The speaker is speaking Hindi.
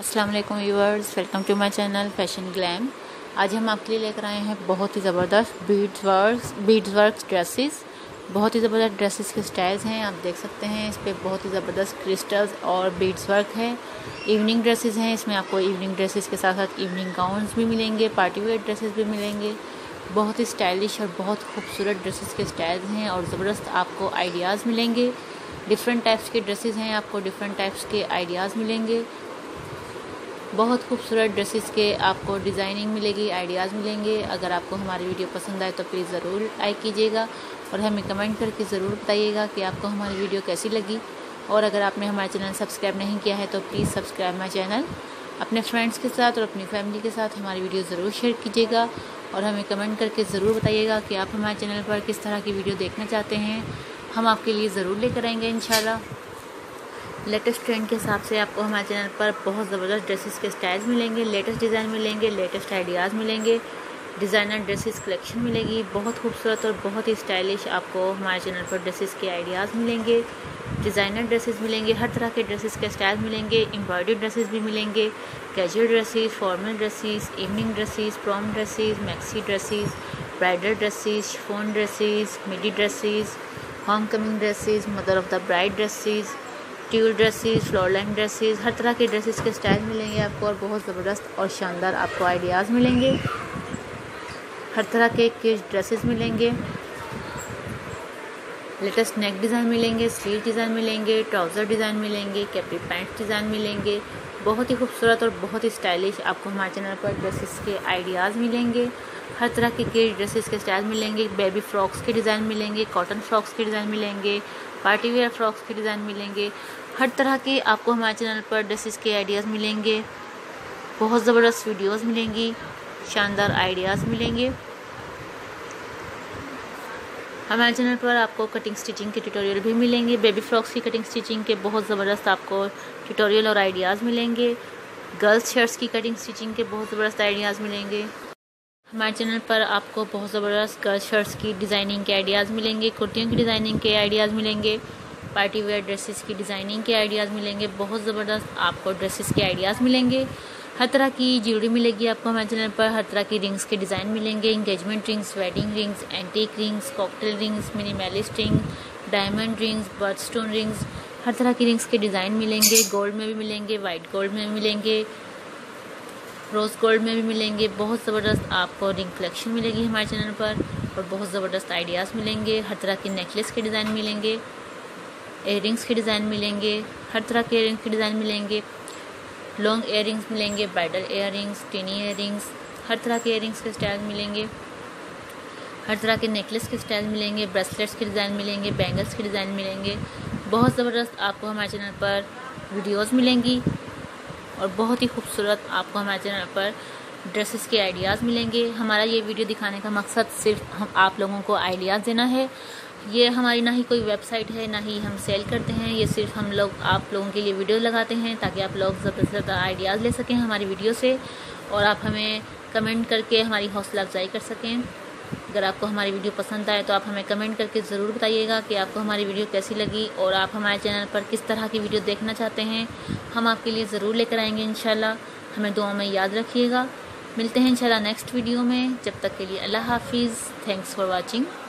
अस्सलाम वालेकुम viewers, welcome to my channel fashion glam. आज हम आपके लिए लेकर आए हैं बहुत ही ज़बरदस्त बीड्स वर्क ड्रेसेस। बहुत ही ज़बरदस्त ड्रेसेस के स्टाइल्स हैं, आप देख सकते हैं। इस पर बहुत ही ज़बरदस्त क्रिस्टल्स और बीड्स वर्क है। इवनिंग ड्रेसेस हैं, इसमें आपको इवनिंग ड्रेसेस के साथ साथ इवनिंग गाउन्स भी मिलेंगे, पार्टी वेयर ड्रेसेस भी मिलेंगे। बहुत ही स्टाइलिश और बहुत खूबसूरत ड्रेसेस के स्टाइल्स हैं और ज़बरदस्त आपको आइडियाज़ मिलेंगे। डिफरेंट टाइप्स के ड्रेसेस हैं, आपको डिफरेंट टाइप्स के आइडियाज़ मिलेंगे। बहुत खूबसूरत ड्रेसेस के आपको डिज़ाइनिंग मिलेगी, आइडियाज़ मिलेंगे। अगर आपको हमारी वीडियो पसंद आए तो प्लीज़ ज़रूर लाइक कीजिएगा और हमें कमेंट करके ज़रूर बताइएगा कि आपको हमारी वीडियो कैसी लगी। और अगर आपने हमारा चैनल सब्सक्राइब नहीं किया है तो प्लीज़ सब्सक्राइब माई चैनल। अपने फ्रेंड्स के साथ और अपनी फैमिली के साथ हमारी वीडियो ज़रूर शेयर कीजिएगा और हमें कमेंट करके ज़रूर बताइएगा कि आप हमारे चैनल पर किस तरह की वीडियो देखना चाहते हैं। हम आपके लिए ज़रूर लेकर आएंगे इंशाल्लाह। लेटेस्ट ट्रेंड के हिसाब से आपको हमारे चैनल पर बहुत ज़बरदस्त ड्रेसेस के स्टाइल्स मिलेंगे, लेटेस्ट डिज़ाइन मिलेंगे, लेटेस्ट आइडियाज़ मिलेंगे, डिज़ाइनर ड्रेसेस कलेक्शन मिलेगी। बहुत खूबसूरत और बहुत ही स्टाइलिश आपको हमारे चैनल पर ड्रेसेस के आइडियाज़ मिलेंगे, डिज़ाइनर ड्रेसेस मिलेंगे, हर तरह के ड्रेसेस के स्टाइल मिलेंगे। एम्ब्रॉयडर्ड ड्रेसेस भी मिलेंगे, casual dresses, formal dresses, evening dresses, prom dresses, maxi dresses, bridal dresses, chiffon dresses, midi dresses, homecoming dresses, mother of the bride dresses, tulle dresses, floral line dresses, हर तरह के ड्रेसेस के स्टाइल मिलेंगे आपको और बहुत ज़बरदस्त और शानदार आपको आइडियाज़ मिलेंगे। हर तरह के किड्स ड्रेसेस मिलेंगे, लेटेस्ट नेक डिज़ाइन मिलेंगे, स्लीव डिज़ाइन मिलेंगे, ट्राउज़र डिज़ाइन मिलेंगे, कैपरी पैंट डिज़ाइन मिलेंगे। बहुत ही खूबसूरत और बहुत ही स्टाइलिश आपको हमारे चैनल पर ड्रेसेस के आइडियाज़ मिलेंगे। हर तरह के किड्स ड्रेसेस के स्टाइल मिलेंगे, बेबी फ्रॉक्स के डिज़ाइन मिलेंगे, कॉटन फ्रॉक्स के डिज़ाइन मिलेंगे, पार्टी वेयर फ्रॉक्स के डिज़ाइन मिलेंगे। हर तरह के आपको हमारे चैनल पर ड्रेसेस के आइडियाज़ मिलेंगे। बहुत ज़बरदस्त वीडियोस मिलेंगी, शानदार आइडियाज़ मिलेंगे। हमारे चैनल पर आपको कटिंग स्टिचिंग के ट्यूटोरियल भी मिलेंगे, बेबी फ्रॉक्स की कटिंग स्टिचिंग के बहुत ज़बरदस्त आपको ट्यूटोरियल और आइडियाज़ मिलेंगे। गर्ल्स शर्ट्स की कटिंग स्टिचिंग के बहुत ज़बरदस्त आइडियाज़ मिलेंगे। हमारे चैनल पर आपको बहुत ज़बरदस्त गर्ल्स शर्ट्स की डिज़ाइनिंग के आइडियाज़ मिलेंगे, कुर्तियों की डिज़ाइनिंग के आइडियाज़ मिलेंगे, पार्टी वेयर ड्रेसेस की डिज़ाइनिंग के आइडियाज़ मिलेंगे। बहुत ज़बरदस्त आपको ड्रेसेस के आइडियाज़ मिलेंगे। हर तरह की ज्वेलरी मिलेगी आपको हमारे चैनल पर, हर तरह की रिंग्स के डिज़ाइन मिलेंगे, engagement rings, wedding rings, antique rings, cocktail rings, minimalist ring, diamond rings, birthstone rings, हर तरह की रिंग्स के डिज़ाइन मिलेंगे। गोल्ड में भी मिलेंगे, वाइट गोल्ड में भी मिलेंगे, रोज़ गोल्ड में भी मिलेंगे। बहुत ज़बरदस्त आपको रिंग कलेक्शन मिलेगी हमारे चैनल पर और बहुत ज़बरदस्त आइडियाज़ मिलेंगे। हर तरह के नेकलेस के डिज़ाइन मिलेंगे, इयररिंग्स के डिज़ाइन मिलेंगे, हर तरह के इयररिंग्स के डिज़ाइन मिलेंगे, लॉन्ग इयररिंग्स मिलेंगे, ब्राइडल इयररिंग्स, टिनी इयररिंग्स, हर तरह के इयररिंग्स के स्टाइल मिलेंगे, हर तरह के नेकलेस के स्टाइल मिलेंगे, ब्रेसलेट्स के डिज़ाइन मिलेंगे, बैंगल्स के डिज़ाइन मिलेंगे। बहुत ज़बरदस्त आपको हमारे चैनल पर वीडियोस मिलेंगी और बहुत ही खूबसूरत आपको हमारे चैनल पर ड्रेसेस के आइडियाज़ मिलेंगे। हमारा ये वीडियो दिखाने का मकसद सिर्फ हम आप लोगों को आइडियाज़ देना है। ये हमारी ना ही कोई वेबसाइट है, ना ही हम सेल करते हैं। ये सिर्फ हम लोग आप लोगों के लिए वीडियो लगाते हैं ताकि आप लोग ज़्यादा से ज़्यादा आइडियाज़ ले सकें हमारी वीडियो से और आप हमें कमेंट करके हमारी हौसला अफजाई कर सकें। अगर आपको हमारी वीडियो पसंद आए तो आप हमें कमेंट करके ज़रूर बताइएगा कि आपको हमारी वीडियो कैसी लगी और आप हमारे चैनल पर किस तरह की वीडियो देखना चाहते हैं। हम आपके लिए ज़रूर लेकर आएंगे इंशाल्लाह। हमें दुआ में याद रखिएगा। मिलते हैं इंशाल्लाह नेक्स्ट वीडियो में। जब तक के लिए अल्लाह हाफिज़। Thanks for watching.